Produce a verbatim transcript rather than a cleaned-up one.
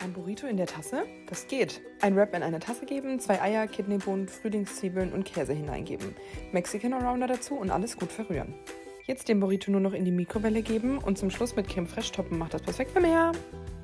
Ein Burrito in der Tasse? Das geht. Ein Wrap in eine Tasse geben, zwei Eier, Kidneybohnen, Frühlingszwiebeln und Käse hineingeben. Mexican Arounder dazu und alles gut verrühren. Jetzt den Burrito nur noch in die Mikrowelle geben und zum Schluss mit Creme Fraiche toppen. Macht das perfekt für mehr.